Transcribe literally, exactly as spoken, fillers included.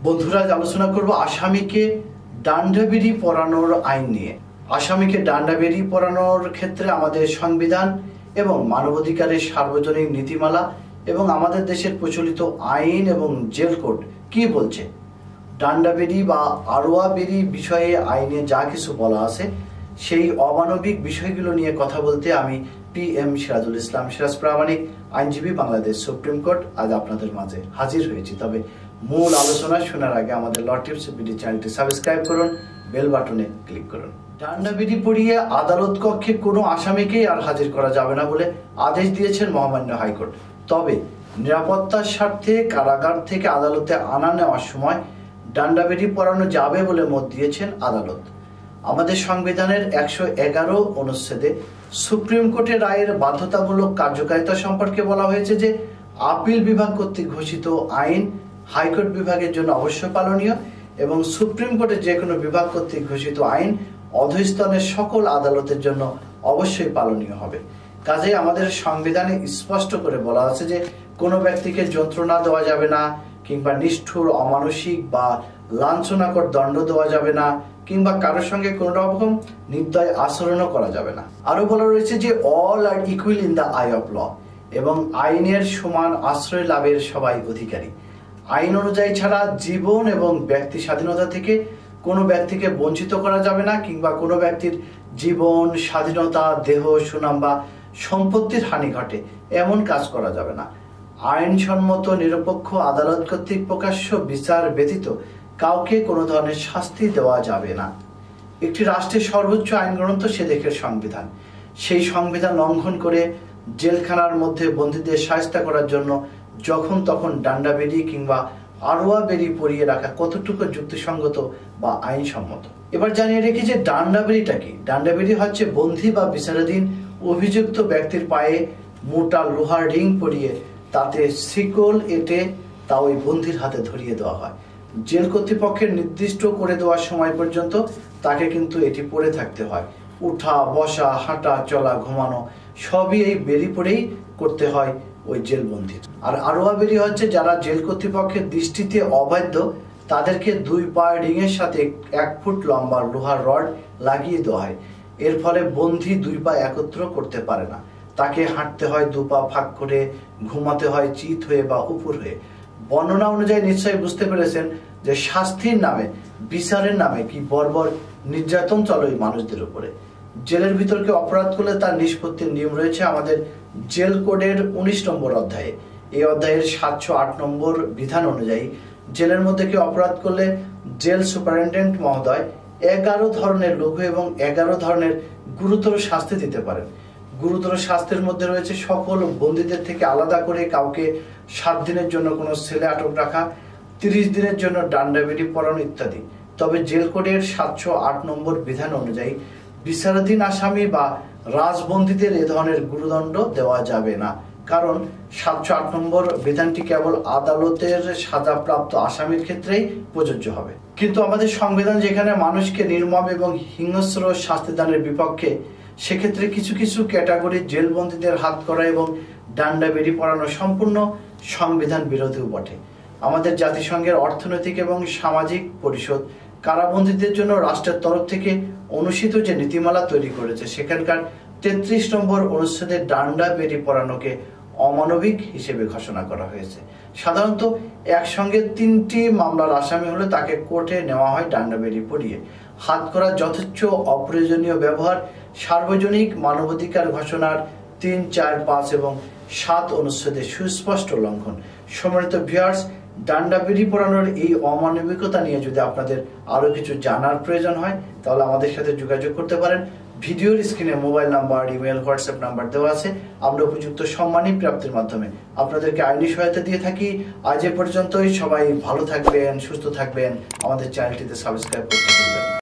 বন্ধুরা, আলোচনা করব আসামিকে ডান্ডাবেড়ি পরানোর আইন নিয়ে। আসামিকে ডান্ডাবেড়ি পরানোর ক্ষেত্রে আমাদের সংবিধান এবং মানবাধিকারের সার্বজনীন নীতিমালা এবং আমাদের দেশের প্রচলিত আইন এবং জেল কোড কি বলছে। ডান্ডাবেড়ি বা আড়োয়া বেড়ি বিষয়ে আইনে যা কিছু বলা আছে সেই অমানবিক বিষয়গুলো নিয়ে কথা বলতে আমি পি এম সিরাজুল ইসলাম সিরাজ প্রামাণিক, আইনজীবী, বাংলাদেশ সুপ্রিম কোর্ট, আজ আপনাদের মাঝে হাজির হয়েছি। তবে মূল আলোচনা শোনার আগে আমাদের ল টিপস বিডি চ্যানেলটি সাবস্ক্রাইব করুন, বেল বাটনে ক্লিক করুন। ডান্ডাবেড়ি পরিয়ে আদালত কক্ষে কোনো আসামিকেই আর হাজির করা যাবে না বলে আদেশ দিয়েছেন মহামান্য হাইকোর্ট। তবে নিরাপত্তার স্বার্থে কারাগার থেকে আদালতে আনা নেওয়ার সময় ডান্ডাবেড়ি পরানো যাবে বলে মত দিয়েছেন আদালত। আমাদের সংবিধানের একশো এগারো অনুচ্ছেদে সুপ্রিম কোর্টের রায়ের বাধ্যতামূলক কার্যকারিতা সম্পর্কে বলা হয়েছে যে আপিল বিভাগ কর্তৃক ঘোষিত আইন হাইকোর্ট বিভাগের জন্য অবশ্যই পালনীয় এবং সুপ্রিম কোর্টের যে কোনো বিভাগ কর্তৃক ঘোষিত আইন অধস্তনের সকল আদালতের জন্য অবশ্যই পালনীয় হবে। কাজেই আমাদের সংবিধানে স্পষ্ট করে বলা আছে যে কোনো ব্যক্তিকে যন্ত্রণা দেওয়া যাবে না, কিংবা নিষ্ঠুর, অমানসিক বা লাঞ্ছনাকর দণ্ড দেওয়া যাবে না, কিংবা কারোর সঙ্গে কোন রকম নির্দয় আচরণও করা যাবে না। আরো বলা রয়েছে যে all are equal in the eye of law, এবং আইনের সমান আশ্রয় লাভের সবাই অধিকারী। আইন অনুযায়ী ছাড়া জীবন এবং ব্যক্তি স্বাধীনতা থেকে কোনো ব্যক্তিকে বঞ্চিত করা যাবে না, কিংবা কোনো ব্যক্তির জীবন, স্বাধীনতা, দেহ, সুনাম বা সম্পত্তির হানি ঘটে এমন কাজ করা যাবে না। আইনসম্মত নিরপেক্ষ আদালত কর্তৃক প্রকাশ্য বিচার ব্যতীত কাউকে কোনো ধরনের শাস্তি দেওয়া যাবে না। একটি রাষ্ট্রের সর্বোচ্চ আইন গ্রন্থ সে দেশের সংবিধান। সেই সংবিধান লঙ্ঘন করে জেলখানার মধ্যে বন্দীদের শায়েস্তা করার জন্য যখন তখন ডান্ডাবেড়ি কিংবা আড়োয়া বেড়ি পরিয়ে রাখা কতটুকু যুক্তিসঙ্গত বা আইনসম্মত। এবার জানিয়ে রেখি যে ডান্ডাবেড়িটা কি। ডান্ডাবেড়ি হচ্ছে বন্দী বা বিচারাধীন অভিযুক্ত ব্যক্তির পায়ে মোটা লোহার রিং পরিয়ে তাতে শিকল এঁটে তা ওই বন্দির হাতে ধরিয়ে দেওয়া হয়। জেল কর্তৃপক্ষের নির্দিষ্ট করে দেওয়ার সময় পর্যন্ত তাকে কিন্তু এটি পরে থাকতে হয়। উঠা, বসা, হাঁটা, চলা, ঘুমানো সবই এই বেড়ি পরেই করতে হয় ওই জেল বন্দির। আর আড়োয়া বেড়ি হচ্ছে যারা জেল কর্তৃপক্ষের দৃষ্টিতে অবাধ্য তাদেরকে দুই পায়ের রিংয়ের সাথে এক ফুট লম্বা লোহার রড লাগিয়ে দেওয়া হয়। এর ফলে বন্দী দুই পা একত্র করতে পারে না। তাকে হাঁটতে হয় দু পা ফাঁক করে, ঘুমাতে হয় চিত হয়ে বা উপর হয়ে। বর্ণনা অনুযায়ী নিশ্চয়ই বুঝতে পেরেছেন যে শাস্তির নামে, বিচারের নামে কি বর্বর নির্যাতন চলে ওই মানুষদের উপরে। জেলের ভিতর কেউ অপরাধ করলে তার নিষ্পত্তির নিয়ম রয়েছে আমাদের জেল কোডের উনিশ নম্বর অধ্যায়ে। এই অধ্যায়ের সাতশো আট নম্বর বিধান অনুযায়ী জেলের মধ্যে কেউ অপরাধ করলে জেল সুপারিনটেন্ডেন্ট মহোদয় এগারো ধরনের লঘু এবং এগারো ধরনের গুরুতর শাস্তি দিতে পারেন। গুরুতর শাস্তির মধ্যে রয়েছে সকল বন্দীদের থেকে আলাদা করে কাউকে সাত দিনের জন্য কোনো সেলে আটক রাখা, তিরিশ দিনের জন্য ডান্ডাবেড়ি পরানো ইত্যাদি। তবে জেল কোডের সাতশো আট নম্বর বিধান অনুযায়ী বিচারাধীন আসামি বা রাজবন্দীদের এ ধরনের গুরুদণ্ড দেওয়া যাবে না, কারণ সাতশো আট নম্বর বিধানটি কেবল আদালতের সাজাপ্রাপ্ত আসামির ক্ষেত্রেই প্রযোজ্য হবে। কিন্তু আমাদের সংবিধান যেখানে মানুষকে নির্মম এবং হিংস্র শাস্তিদানের বিপক্ষে, সেক্ষেত্রে কিছু কিছু ক্যাটাগরি জেলবন্দীদের হাত করা এবং ডান্ডাবেড়ি পরানো সম্পূর্ণ সংবিধান বিরোধীও বটে। আমাদের জাতিসংঘের অর্থনৈতিক এবং সামাজিক পরিষদ কারাবন্দীদের জন্য রাষ্ট্রের তরফ থেকে অনুষ্ঠিত যে নীতিমালা তৈরি করেছে, সেখানকার তেত্রিশ নম্বর অনুচ্ছেদে ডান্ডাবেড়ি পরানোকে অমানবিক হিসেবে ঘোষণা করা হয়েছে। সাধারণত একসঙ্গে তিনটি মামলার আসামি হলে তাকে কোর্টে নেওয়া হয় ডান্ডাবেড়ি পরিয়ে। হাত করার যথেচ্ছ অপ্রয়োজনীয় ব্যবহার সার্বজনীন মানবাধিকার ঘোষণার তিন, চার, পাঁচ এবং সাত অনুচ্ছেদে সুস্পষ্ট লঙ্ঘন। সম্মানিত ভিউয়ার্স, ডান্ডাবেড়ি পরানোর এই অমানবিকতা নিয়ে যদি আপনাদের আরো কিছু জানার প্রয়োজন হয় তাহলে আমাদের সাথে যোগাযোগ করতে পারেন। ভিডিওর স্ক্রিনে mobile number, email, WhatsApp number দেওয়া আছে। আমরা উপযুক্ত সম্মানী প্রাপ্তির মাধ্যমে আপনাদেরকে আইনি সহায়তা দিয়ে থাকি। আজ এ পর্যন্তই। সবাই ভালো থাকবেন, সুস্থ থাকবেন, আমাদের চ্যানেলটিতে সাবস্ক্রাইব করতে